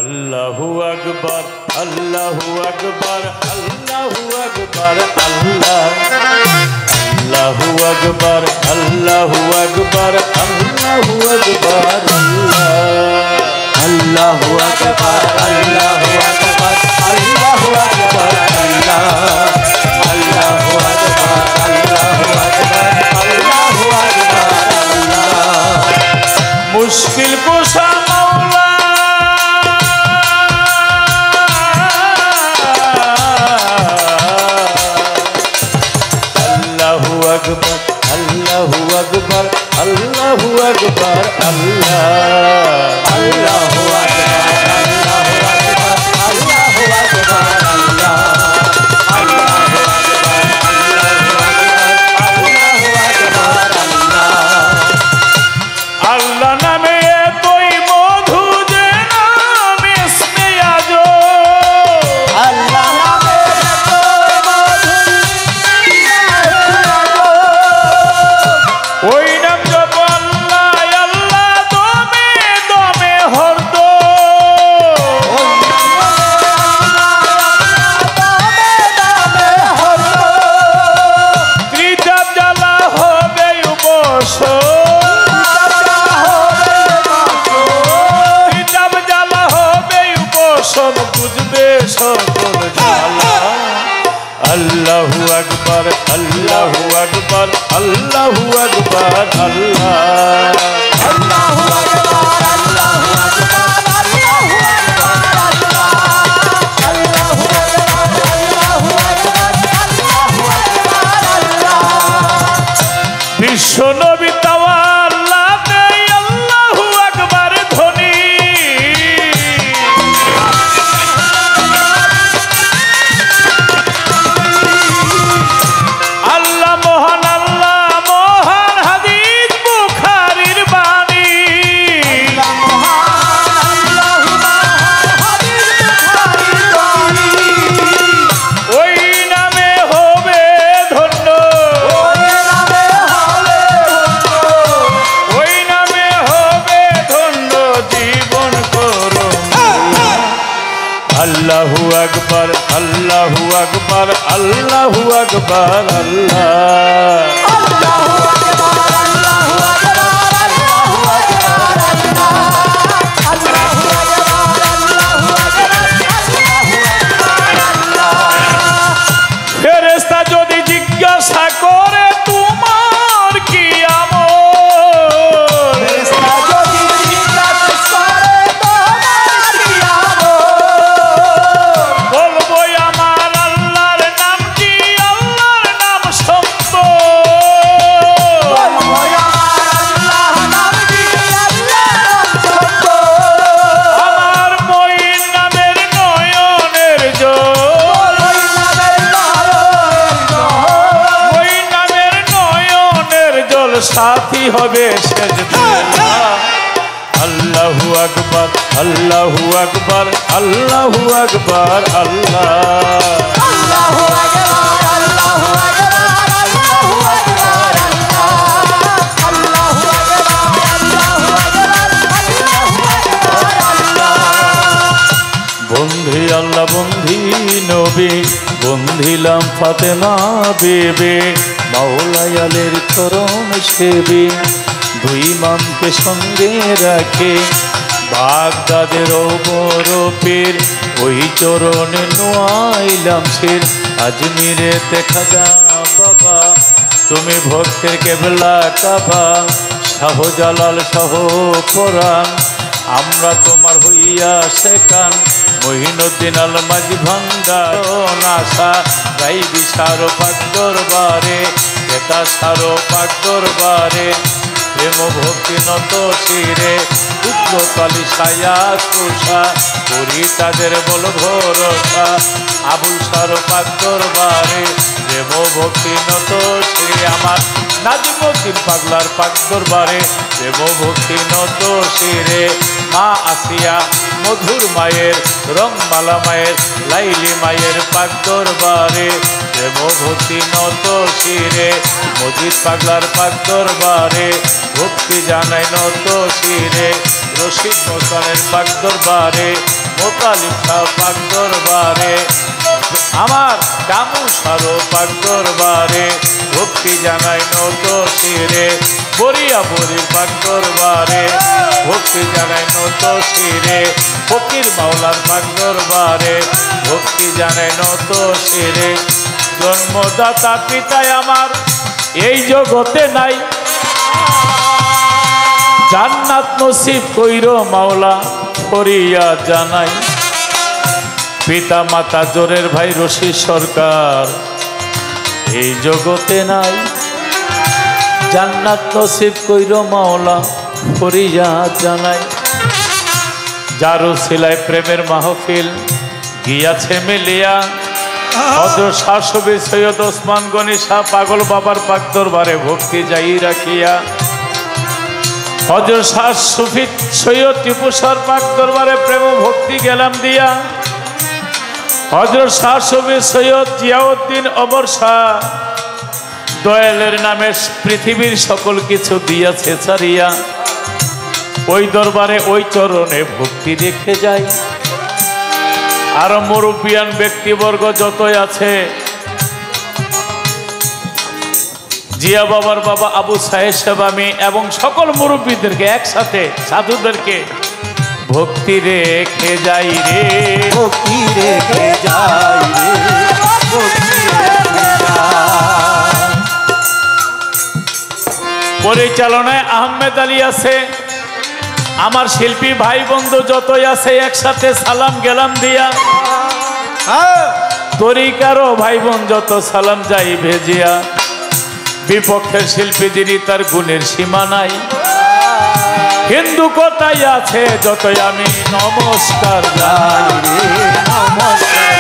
अल्लाहु अकबर अल्लाहु अकबर अल्लाहु अकबर अल्लाहु अकबर अल्लाहु अकबर अल्लाहु अकबर अल्लाहु अकबर अल्लाहु अकबर अल्लाहु अकबर अल्लाहु अकबर अल्लाहु अकबर अल्लाहु अकबर मुश्किल कुशा मौला अल्लाहु अकबर अल्लाहु अकबर अल्लाहु अकबर अल्लाहु अकबर अल्लाहु अकबर अल्लाहु अकबर अल्लाह नामे तोई मधु जे नाम इसमें आजो अल्लाह नामे तोई मधु ओई नाम जप अल्लाह अल्लाह दमे दमे हर दो त्रिताप জ্বালা হবে উপশম सब बुझबे सकल जाला अल्लाहु अकबर अल्लाहु अकबर अल्लाहु अकबर अल्लाहु अकबर अल्लाहु अकबर अल्लाहु अकबर विश्व नबी तावाल्ला दे अल्लाहु अकबर ध्वनि अल्लाहु अकबर अल्लाहु अकबर अल्लाहु अकबर अल्लाहु अकबर अल्लाहु अकबर अल्लाहु अकबर अल्लाहु अकबर फेरेस्ता যদি জিজ্ঞাসা করে তোমার কি আমল ফেরেশতা যদি জিজ্ঞাসা করে তোমার কি আমল साथी होबे सेजदा अल्लाहु अकबर अल्लाहु अकबर अल्लाहु अकबर अल्लाहु अकबर अल्लाहु अकबर अल्लाहु अकबर अल्लाहु अकबर अल्लाहु अकबर बंधी अल्लाह बंधी नबी बंधिलाम फातेमा बेबे मौलाई आलेर चरण सेबी दुई इमामके संगे राखे बागदादेर बड़ पीर ओई चरणे नोआइलाम सिर आजमीरेते खाजा बाबा तुमी भक्तेर केबला काबा शाहजालाल शाह परान आम्रा तोमार हइया सेकान মহিনুদ্দিন আল মাঝি ভান্ডার নাসা গাই বিশারো পাক দরবারে বেতা সারো পাক দরবারে প্রেম ভক্তি নত শিরে উগ্রকালী ছায়া তুষা করি তাদের বল ভরসা আবুল সারো পাক দরবারে প্রেম ভক্তি নত শিরে আমার নাজিমুদ্দিন পাগলার পাক দরবারে প্রেম ভক্তি নত শিরে মা আসিয়া मधुर मायर रंगमाला मायर लाइली मायर पाक दरबारे प्रेम भक्ति নত शिरे मजिद पागलार पाक दरबारे भक्ति जानाय নত शिरे रशिद मोसानेर पाक दरबारे মোতালিব শাহ পাক দরবারে, আমার কামু সারো পাক দরবারে ভক্তি জানাই নত শিরে, বরিয়া বরির পাক দরবারে ভক্তি জানাই নত শিরে, ফকির মাওলার পাক দরবারে ভক্তি জানাই নত শিরে। জন্মদাতা পিতায় আমার এই জগতে নাই, জান্নাত নসিব কইর মাওলা করিয়া জানাই। পিতা মাতা জোরের ভাই রশিদ সরকার এই জগতে নাই, জান্নাত নসিব কইর মাওলা করিয়া জানাই। যারু সিলাই প্রেমের মাহফিল গিয়াছে মিলিয়া, হযরত শাহ শফি সৈয়দ ওসমান গনি শাহ পাগল বাবার পাক দরবারে ভক্তি যাই রাখিয়া, হযরত শাহ শফি সৈয়দ টিপু শাহর পাক দরবারে প্রেম ভক্তি গেলাম দিয়া, হযরত শাহ শফি সৈয়দ জিয়াউদ্দিন অমর শাহ দয়ালের নামে পৃথিবীর সকল কিছু দিয়াছে ছাড়িয়া, ওই দরবারে ওই চরণে ভক্তি রেখে যাই। আর মুরব্বিয়ান ব্যক্তিবর্গ যতই আছে, জিয়া বাবার বাবা আবু সাহেব সেবামি এবং সকল মুরব্বীদেরকে একসাথে সাধুদেরকে ভক্তি রেখে যাই রে, ভক্তি রেখে যাই রে, ভক্তি রেখে যাই। পরিচালনায় আহমেদ আলী আছে, আমার শিল্পী ভাই বন্ধু যতই আছে একসাথে সালাম গেলাম দিয়া, তরিকারও ভাই বোন যত সালাম যাই ভেজিয়া। বিপক্ষের শিল্পী যিনি তার গুণের সীমা নাই, হিন্দু কোথায় আছে যতই আমি নমস্কার যাই রে, নমস্কার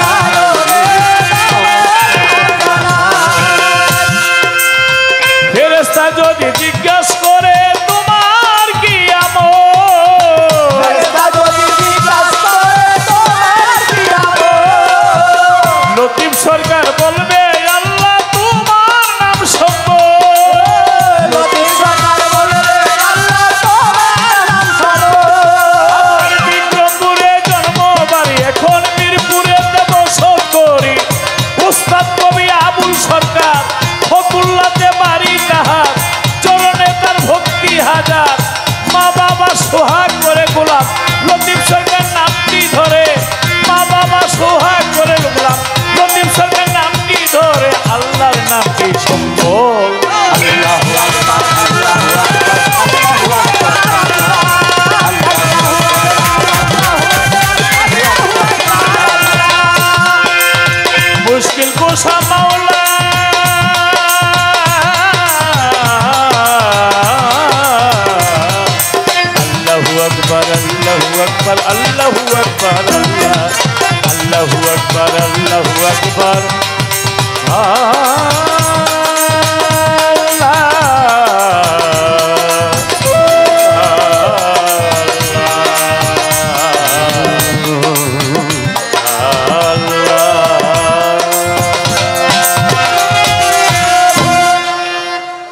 ফেরেশতা যদি জিজ্ঞাস করে তোমার কি আমল, লতিফ সরকার বলবে আল্লাহ তোমার নাম সম্বল, আমার বিক্রমপুরে জন্ম বাড়ি এখন মিরপুরে বসত করি, উস্তাদ কবি আবুল সরকার ফতুল্লাতে বাড়ি তাহার, চরণে তার ভক্তি হাজার, মা বাবা সোহাগ করে গোলাপ লতিফ সরকার নামটি ধরে, মা বাবা সোহাগ করে গোলাপ লতিফ সরকার নামটি ধরে, আল্লাহর নামটি সম্বল। আল্লাহু আকবার, আল্লাহু আকবার, আল্লাহু আকবার, মুশকিল কুশা মাওলা আল্লাহু আকবার, আল্লাহু আকবার, আল্লাহু আকবার, আল্লাহু আকবার, আল্লাহু আকবার।